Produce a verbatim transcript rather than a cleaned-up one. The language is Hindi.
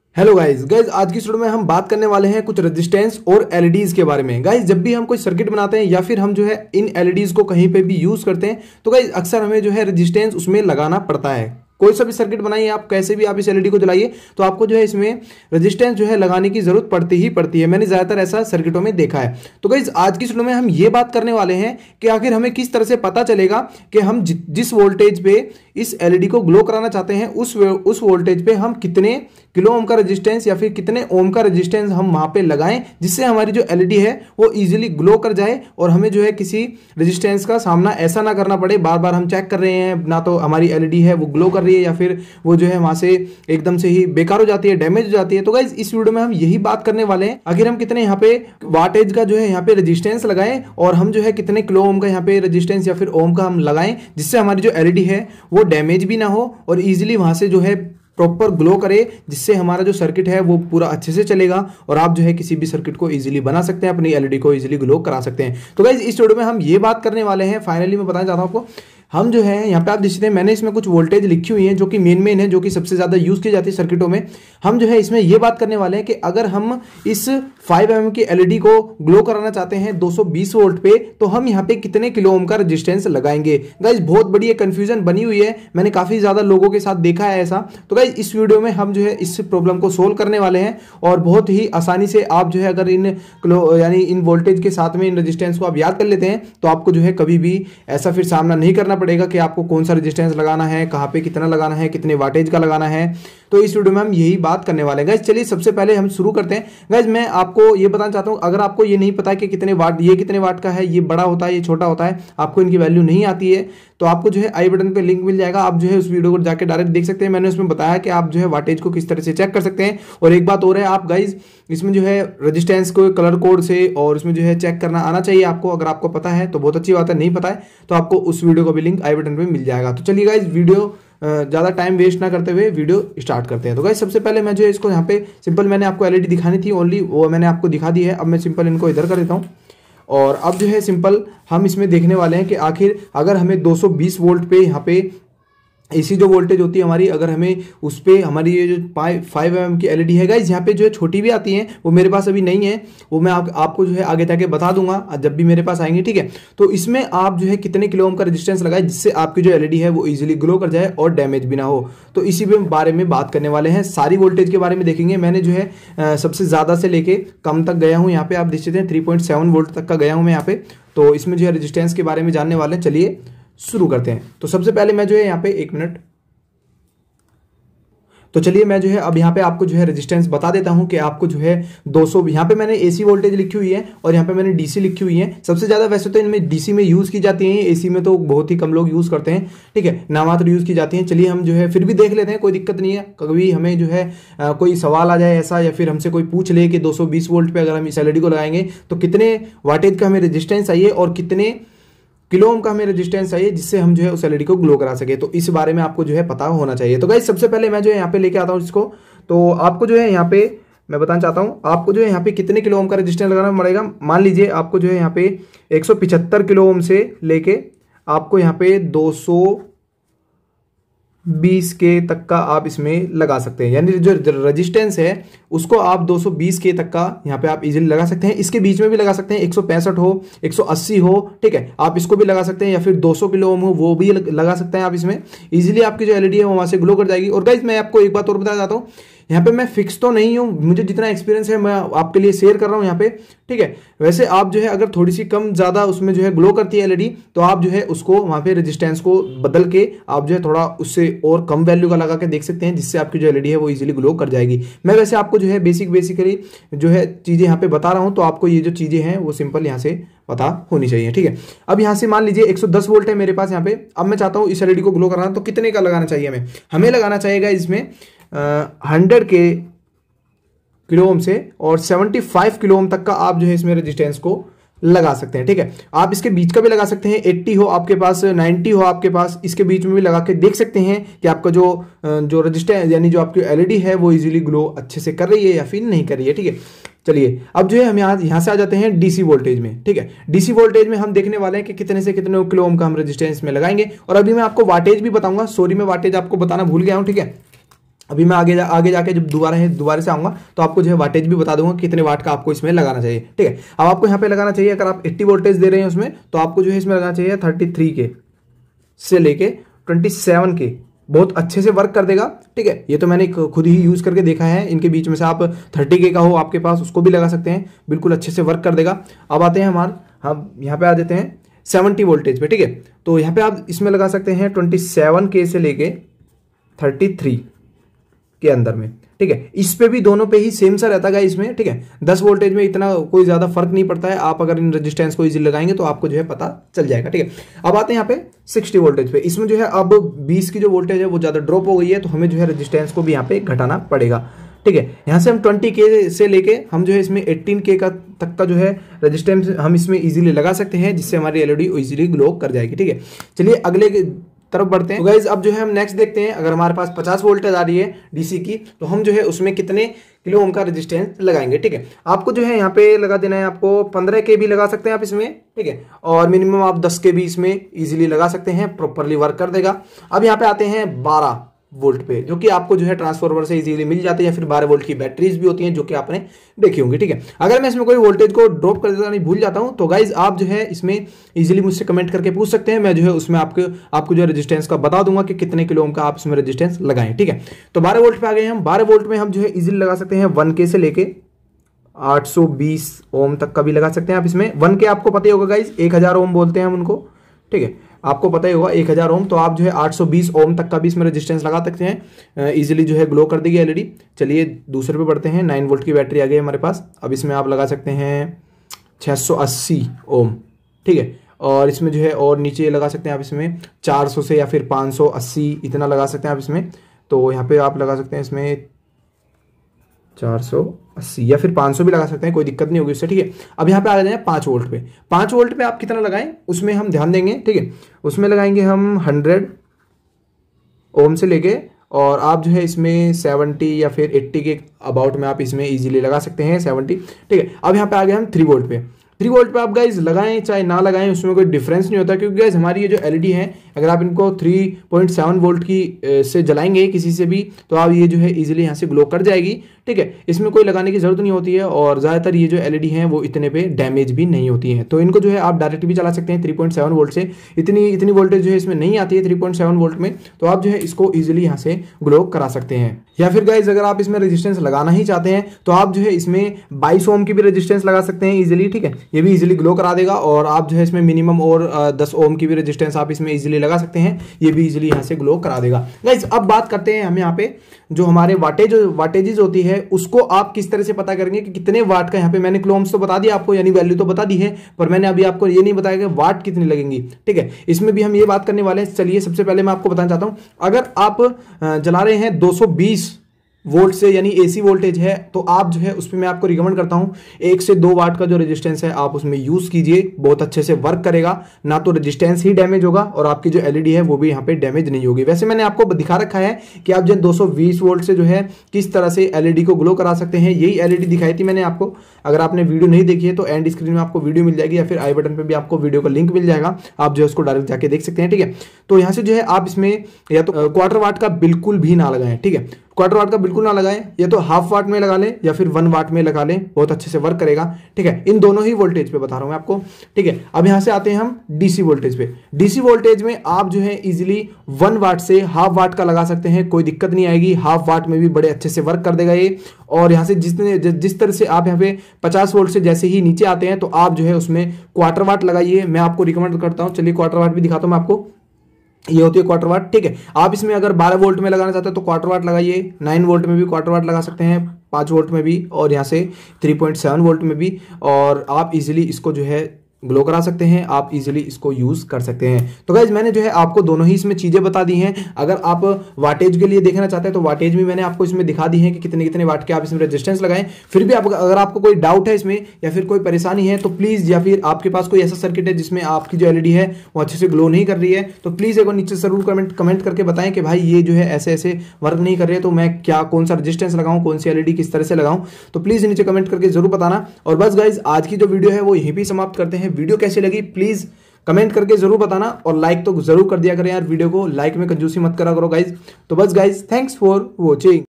हेलो गाइज गाइज आज की वीडियो में हम बात करने वाले हैं कुछ रेजिस्टेंस और एलईडीज के बारे में। गाइज जब भी हम कोई सर्किट बनाते हैं या फिर हम जो है इन एलईडीज को कहीं पे भी यूज करते हैं तो गाइज अक्सर हमें जो है रेजिस्टेंस उसमें लगाना पड़ता है। कोई सा भी सर्किट बनाइए आप, कैसे भी आप इस एलईडी को जलाइए तो आपको जो है इसमें रेजिस्टेंस जो है लगाने की जरूरत पड़ती ही पड़ती है। मैंने ज्यादातर ऐसा सर्किटों में देखा है। तो गाइज आज की वीडियो में हम ये बात करने वाले हैं कि आखिर हमें किस तरह से पता चलेगा कि हम जि, जिस वोल्टेज पे इस एलईडी को ग्लो कराना चाहते हैं उस उस वोल्टेज पे हम कितने किलो ओम का रेजिस्टेंस या फिर कितने ओम का रेजिस्टेंस हम वहां पे लगाएं जिससे हमारी जो एलईडी है वो इजीली ग्लो कर जाए और हमें जो है किसी रेजिस्टेंस का सामना ऐसा ना करना पड़े। बार बार हम चेक कर रहे हैं ना तो हमारी एलईडी है वो ग्लो कर रही है या फिर वो जो है वहां से एकदम से ही बेकार हो जाती है, डैमेज हो जाती है। तो गाइस इस वीडियो में हम यही बात करने वाले हैं आखिर हम कितने यहाँ पे वाटेज का जो है यहाँ पे रेजिस्टेंस लगाएं और हम जो है कितने किलो ओम का यहाँ पे रेजिस्टेंस या फिर ओम का हम लगाएं जिससे हमारी जो एलईडी है वो डैमेज भी ना हो और इजीली वहां से जो है प्रॉपर ग्लो करे, जिससे हमारा जो सर्किट है वो पूरा अच्छे से चलेगा और आप जो है किसी भी सर्किट को इजीली बना सकते हैं, अपनी एलईडी को इजीली ग्लो करा सकते हैं। तो गाइस इस वीडियो में हम ये बात करने वाले हैं। फाइनली मैं बताना चाहता हूं आपको, हम जो है यहाँ पे आप देख सकते हैं मैंने इसमें कुछ वोल्टेज लिखी हुई है जो कि मेन मेन है, जो कि सबसे ज्यादा यूज की जाती है सर्किटों में। हम जो है इसमें ये बात करने वाले हैं कि अगर हम इस फाइव एम एम की एलईडी को ग्लो कराना चाहते हैं दो सौ बीस वोल्ट पे तो हम यहाँ पे कितने किलो ओम का रेजिस्टेंस लगाएंगे। गाइस बहुत बड़ी कंफ्यूजन बनी हुई है, मैंने काफी ज्यादा लोगों के साथ देखा है ऐसा। तो गाइस इस वीडियो में हम जो है इस प्रॉब्लम को सोल्व करने वाले हैं और बहुत ही आसानी से आप जो है अगर इन यानी इन वोल्टेज के साथ में इन रेजिस्टेंस को आप याद कर लेते हैं तो आपको जो है कभी भी ऐसा फिर सामना नहीं करना पड़ेगा कि आपको कौन सा रेजिस्टेंस लगाना है, कहां पे कितना लगाना है, कितने वाटेज का लगाना है। तो इस वीडियो में हम यही बात करने वाले हैं। गाइस चलिए सबसे पहले हम शुरू करते हैं। गाइस मैं आपको ये बताना चाहता हूं, अगर आपको ये नहीं पता कि कितने वाट ये कितने वाट का है, ये बड़ा होता है ये छोटा होता है, आपको इनकी वैल्यू नहीं आती है तो आपको जो है आई बटन पे लिंक मिल जाएगा, आप जो है उस वीडियो को जाके डायरेक्ट देख सकते हैं। मैंने उसमें बताया कि आप जो है वाटेज को किस तरह से चेक कर सकते हैं। और एक बात और है, आप गाइज इसमें जो है रेजिस्टेंस को कलर कोड से और इसमें जो है चेक करना आना चाहिए आपको। अगर आपको पता है तो बहुत अच्छी बात है, नहीं पता है तो आपको उस वीडियो का भी लिंक आई बटन पे मिल जाएगा। तो चलिए गाइज वीडियो ज़्यादा टाइम वेस्ट ना करते हुए वीडियो स्टार्ट करते हैं। तो गाइस सबसे पहले मैं जो है इसको यहाँ पे सिंपल मैंने आपको एलईडी दिखानी थी ओनली, वो मैंने आपको दिखा दी है। अब मैं सिंपल इनको इधर कर देता हूँ और अब जो है सिंपल हम इसमें देखने वाले हैं कि आखिर अगर हमें दो सौ बीस वोल्ट पे यहाँ पे एसी जो वोल्टेज होती है हमारी, अगर हमें उस पर हमारी ये जो फाइव एम एम की एलईडी है गाइस यहाँ पे जो है छोटी भी आती है, वो मेरे पास अभी नहीं है, वो मैं आप, आपको जो है आगे जाके बता दूंगा जब भी मेरे पास आएंगे, ठीक है। तो इसमें आप जो है कितने किलो ओम का रेजिस्टेंस लगाए जिससे आपकी जो एलईडी है वो इजीली ग्लो कर जाए और डैमेज भी ना हो। तो इसी बारे में बात करने वाले हैं, सारी वोल्टेज के बारे में देखेंगे। मैंने जो है आ, सबसे ज्यादा से लेके कम तक गया हूँ, यहाँ पे आप देख सकते हैं थ्री पॉइंट सेवन वोल्ट तक का गया हूँ मैं यहाँ पे। तो इसमें जो है रेजिस्टेंस के बारे में जानने वाले हैं, चलिए शुरू करते हैं। तो सबसे पहले मैं जो है यहाँ पे एक मिनट तो चलिए मैं जो है अब यहाँ पे आपको जो है रेजिस्टेंस बता देता हूँ कि आपको जो है दो सौ, यहाँ पे मैंने एसी वोल्टेज लिखी हुई है और यहाँ पे मैंने डीसी लिखी हुई है। सबसे ज्यादा वैसे तो इनमें डीसी में यूज की जाती है, एसी में तो बहुत ही कम लोग यूज करते हैं, ठीक है, नामात्र यूज की जाती है। चलिए हम जो है फिर भी देख लेते हैं, कोई दिक्कत नहीं है। कभी हमें जो है आ, कोई सवाल आ जाए ऐसा या फिर हमसे कोई पूछ ले कि दो सौ बीस वोल्ट पे अगर हम इस एलईडी को लगाएंगे तो कितने वाटेज का हमें रेजिस्टेंस चाहिए और कितने किलो ओम का हमें रेजिस्टेंस चाहिए जिससे हम जो है उस एलईडी को ग्लो करा सके। तो इस बारे में आपको जो है पता होना चाहिए। तो गाइस सबसे पहले मैं जो है यहाँ पे लेके आता हूँ इसको। तो आपको जो है यहाँ पे मैं बताना चाहता हूँ आपको जो है यहाँ पे कितने किलो ओम का रेजिस्टेंस लगाना पड़ेगा। मान लीजिए आपको जो है यहाँ पे एक सौ पिछहत्तर किलो ओम से लेके आपको यहाँ पे दो सौ बीस के तक का आप इसमें लगा सकते हैं, यानी जो रेजिस्टेंस है उसको आप दो सौ बीस के तक का यहाँ पे आप इजीली लगा सकते हैं। इसके बीच में भी लगा सकते हैं, एक सौ पैंसठ हो, एक सौ अस्सी हो, ठीक है, आप इसको भी लगा सकते हैं, या फिर दो सौ किलो ओम हो वो भी लगा सकते हैं आप इसमें। इजीली आपकी जो एलईडी है वो वहां से ग्लो कर जाएगी। और गाइस मैं आपको एक बात और बताना चाहता हूँ, यहाँ पे मैं फिक्स तो नहीं हूँ, मुझे जितना एक्सपीरियंस है मैं आपके लिए शेयर कर रहा हूँ यहाँ पे, ठीक है। वैसे आप जो है अगर थोड़ी सी कम ज्यादा उसमें जो है ग्लो करती है एलईडी तो आप जो है उसको वहां पे रेजिस्टेंस को बदल के आप जो है थोड़ा उससे और कम वैल्यू का लगा के देख सकते हैं जिससे आपकी जो एलईडी है वो इजीली ग्लो कर जाएगी। मैं वैसे आपको जो है बेसिक बेसिकली जो है चीजें यहाँ पे बता रहा हूँ, तो आपको ये जो चीजें हैं वो सिंपल यहाँ से पता होनी चाहिए, ठीक है। अब यहाँ से मान लीजिए एक सौ दस वोल्ट है मेरे पास यहाँ पे। अब मैं चाहता हूँ इस एलईडी को ग्लो कराना, तो कितने का लगाना चाहिए हमें हमें लगाना चाहिएगा इसमें हंड्रेड के किलो ओम से और पचहत्तर किलो ओम तक का आप जो है इसमें रेजिस्टेंस को लगा सकते हैं, ठीक है। आप इसके बीच का भी लगा सकते हैं, अस्सी हो आपके पास, नब्बे हो आपके पास, इसके बीच में भी लगा के देख सकते हैं कि आपका जो जो रेजिस्टेंस यानी जो आपकी एलईडी है वो इजीली ग्लो अच्छे से कर रही है या फिर नहीं कर रही है, ठीक है। चलिए अब जो है हम यहाँ यहाँ से आ जाते हैं डीसी वोल्टेज में, ठीक है। डीसी वोल्टेज में हम देखने वाले हैं कि कितने से कितने किलो ओम का हम रेजिस्टेंस में लगाएंगे। और अभी मैं आपको वाटेज भी बताऊंगा, सॉरी मैं वाटेज आपको बताना भूल गया हूँ, ठीक है। अभी मैं आगे जा, आगे जाके जब दोबारा है दोबारा से आऊँगा तो आपको जो है वाटेज भी बता दूंगा कितने वाट का आपको इसमें लगाना चाहिए, ठीक है। अब आपको यहाँ पे लगाना चाहिए, अगर आप अस्सी वोल्टेज दे रहे हैं उसमें, तो आपको जो है इसमें लगाना चाहिए तैंतीस के से लेके सत्ताईस के, बहुत अच्छे से वर्क कर देगा, ठीक है। ये तो मैंने खुद ही यूज़ करके देखा है, इनके बीच में से आप तीस के का हो आपके पास उसको भी लगा सकते हैं, बिल्कुल अच्छे से वर्क कर देगा। अब आते हैं हमारे, हम यहाँ पे आ जाते हैं सत्तर वोल्टेज पे, ठीक है। तो यहाँ पे आप इसमें लगा सकते हैं सत्ताईस के से लेके तैंतीस के अंदर में, ठीक है। इस पे भी दोनों पे ही सेम सा रहता है इसमें, ठीक है। दस वोल्टेज में इतना कोई ज्यादा फर्क नहीं पड़ता है, आप अगर इन रेजिस्टेंस को इजीली लगाएंगे तो आपको जो है पता चल जाएगा, ठीक है। अब आते हैं यहाँ पे साठ वोल्टेज पे, इसमें जो है अब बीस की जो वोल्टेज है वो ज्यादा ड्रॉप हो गई है, तो हमें जो है रेजिस्टेंस को भी यहाँ पे घटाना पड़ेगा, ठीक है। यहाँ से हम बीस के से लेके हम जो है इसमें अठारह के का तक का जो है रेजिस्टेंस हम इसमें इजीली लगा सकते हैं, जिससे हमारी एलईडी इजीली ग्लो कर जाएगी, ठीक है। चलिए अगले तरफ बढ़ते हैं। तो गाइज अब जो है हम नेक्स्ट देखते हैं, अगर हमारे पास पचास वोल्टेज आ रही है डीसी की, तो हम जो है उसमें कितने किलो ओम का रेजिस्टेंस लगाएंगे, ठीक है। आपको जो है यहाँ पे लगा देना है, आपको पंद्रह के भी लगा सकते हैं आप इसमें, ठीक है। और मिनिमम आप दस के भी इसमें इजीली लगा सकते हैं, प्रॉपरली वर्क कर देगा। अब यहाँ पे आते हैं बारह वोल्ट पे, जो कि आपको जो है ट्रांसफार्मर से इजीली मिल जाते हैं, या फिर बारह वोल्ट की बैटरीज भी होती हैं जो कि आपने देखी होंगी, ठीक है। अगर मैं इसमें कोई वोल्टेज को ड्रॉप कर देता नहीं भूल जाता हूं, तो गाइज आप जो है इसमें इजीली मुझसे कमेंट करके पूछ सकते हैं, मैं जो है उसमें आपको आपको जो है रेजिस्टेंस का बता दूंगा कि कितने किलो ओम का आप इसमें रेजिस्टेंस लगाएं, ठीक है। तो बारह वोल्ट पे आ गए हम, बारह वोल्ट में हम जो है इजीली लगा सकते हैं वन के से लेके आठ सौ बीस ओम तक का भी लगा सकते हैं आप इसमें। वन के आपको पता ही होगा गाइज, एक हजार ओम बोलते हैं हम उनको, ठीक है, आपको पता ही होगा एक हजार ओम। तो आप जो है आठ सौ बीस ओम तक का भी इसमें रेजिस्टेंस लगा सकते हैं, इजीली जो है ग्लो कर देगी एलईडी। चलिए दूसरे पे बढ़ते हैं, नौ वोल्ट की बैटरी आ गई हमारे पास। अब इसमें आप लगा सकते हैं छह सौ अस्सी ओम, ठीक है। और इसमें जो है और नीचे लगा सकते हैं आप इसमें चार सौ से या फिर पाँच सौ अस्सी इतना लगा सकते हैं आप इसमें। तो यहाँ पे आप लगा सकते हैं इसमें चार सौ अस्सी या फिर पाँच सौ भी लगा सकते हैं, कोई दिक्कत नहीं होगी उससे, ठीक है। अब यहाँ पे आ जाए पाँच वोल्ट पे, पाँच वोल्ट पे आप कितना लगाएं उसमें हम ध्यान देंगे, ठीक है। उसमें लगाएंगे हम हंड्रेड ओम से लेके, और आप जो है इसमें सेवेंटी या फिर एट्टी के अबाउट में आप इसमें इजीली लगा सकते हैं, सेवेंटी, ठीक है। अब यहाँ पे आ गए हम थ्री वोल्ट पे, थ्री वोल्ट पे आप गाइज लगाएं चाहे ना लगाएं उसमें कोई डिफरेंस नहीं होता, क्योंकि गाइज हमारी ये जो एलईडी है, अगर आप इनको थ्री पॉइंट सेवन वोल्ट की से जलाएंगे किसी से भी, तो आप ये जो है इजीली यहाँ से ग्लो कर जाएगी, ठीक है। इसमें कोई लगाने की जरूरत नहीं होती है, और ज़्यादातर ये जो एलईडी हैं वो इतने पे डैमेज भी नहीं होती हैं। तो इनको जो है आप डायरेक्ट भी चला सकते हैं थ्री पॉइंट सेवन वोल्ट से, इतनी इतनी वोल्टेज जो है इसमें नहीं आती है थ्री पॉइंट सेवन वोल्ट में, तो आप जो है इसको ईजिली यहाँ से ग्लो करा सकते हैं। या फिर गाइज अगर आप इसमें रेजिस्टेंस लगाना ही चाहते हैं, तो आप जो है इसमें बाईस ओम की भी रेजिस्टेंस लगा सकते हैं इजीली, ठीक है। ये भी इजीली ग्लो करा देगा, और आप जो है इसमें मिनिमम और दस ओम की भी रेजिस्टेंस आप इसमें इजीली लगा सकते हैं, ये भी इजीली यहाँ से ग्लो करा देगा। गाइज अब बात करते हैं हम यहाँ पे जो हमारे वाटेज वाटेजेस होती है उसको आप किस तरह से पता करेंगे कि कितने वाट का, यहाँ पे मैंने किलोम्स तो बता दिया आपको, यानी वैल्यू तो बता दी है, पर मैंने अभी आपको ये नहीं बताया कि वाट कितनी लगेंगी, ठीक है। इसमें भी हम ये बात करने वाले हैं। चलिए सबसे पहले मैं आपको बताना चाहता हूं, अगर आप जला रहे हैं दो सौ बीस वोल्ट से, यानी एसी वोल्टेज है, तो आप जो है उस पर मैं आपको रिकमेंड करता हूं एक से दो वाट का जो रेजिस्टेंस है आप उसमें यूज कीजिए, बहुत अच्छे से वर्क करेगा, ना तो रेजिस्टेंस ही डैमेज होगा और आपकी जो एलईडी है वो भी यहाँ पे डैमेज नहीं होगी। वैसे मैंने आपको दिखा रखा है कि आप जो दो सौ बीस वोल्ट से जो है किस तरह से एलईडी को ग्लो करा सकते हैं, यही एलईडी दिखाई थी मैंने आपको। अगर आपने वीडियो नहीं देखी है तो एंड स्क्रीन में आपको वीडियो मिल जाएगी, या फिर आई बटन पर भी आपको वीडियो का लिंक मिल जाएगा, आप जो है उसको डायरेक्ट जाके देख सकते हैं, ठीक है। तो यहाँ से जो है आप इसमें या तो क्वार्टर वाट का बिल्कुल भी ना लगाएं, ठीक है, क्वार्टर वाट का बिल्कुल ना लगाएं, या तो हाफ वाट में लगा लें या फिर वन वाट में लगा लें, बहुत अच्छे से वर्क करेगा, ठीक है। इन दोनों ही वोल्टेज पे बता रहा हूं मैं आपको, ठीक है। अब यहां से आते हैं हम डीसी वोल्टेज पे। डीसी वोल्टेज में आप जो है इजीली वन वाट से हाफ वाट का लगा सकते हैं, कोई दिक्कत नहीं आएगी, हाफ वाट में भी बड़े अच्छे से वर्क कर देगा ये। और यहां से जितने जिस तरह से आप यहाँ पे पचास वोल्ट से जैसे ही नीचे आते हैं तो आप जो है उसमें क्वार्टर वाट लगाइए, मैं आपको रिकमेंड करता हूं। चलिए क्वार्टर वाट भी दिखाता हूं मैं आपको, ये होती है क्वार्टर वाट, ठीक है। आप इसमें अगर बारह वोल्ट में लगाना चाहते हैं तो क्वार्टर वाट लगाइए, नौ वोल्ट में भी क्वार्टर वाट लगा सकते हैं, पाँच वोल्ट में भी, और यहाँ से तीन पॉइंट सात वोल्ट में भी, और आप इजीली इसको जो है ग्लो करा सकते हैं, आप इजीली इसको यूज कर सकते हैं। तो गाइज मैंने जो है आपको दोनों ही इसमें चीजें बता दी हैं। अगर आप वाटेज के लिए देखना चाहते हैं तो वाटेज भी मैंने आपको इसमें दिखा दी है कि कितने कितने वाट के आप इसमें रेजिस्टेंस लगाएं। फिर भी आप अगर आपको कोई डाउट है इसमें या फिर कोई परेशानी है तो प्लीज, या फिर आपके पास कोई ऐसा सर्किट है जिसमें आपकी जो एलईडी है वो अच्छे से ग्लो नहीं कर रही है, तो प्लीज एक बार नीचे जरूर कमेंट कमेंट करके बताएं कि भाई ये जो है ऐसे ऐसे वर्क नहीं कर रहे, तो मैं क्या कौन सा रेजिस्टेंस लगाऊं, कौन सी एलईडी किस तरह से लगाऊं, तो प्लीज नीचे कमेंट करके जरूर बताना। और बस गाइज आज की जो वीडियो है वो यहीं पे समाप्त करते हैं। वीडियो कैसी लगी प्लीज कमेंट करके जरूर बताना, और लाइक तो जरूर कर दिया करें यार, वीडियो को लाइक में कंजूसी मत करा करो गाइज। तो बस गाइज थैंक्स फॉर वॉचिंग।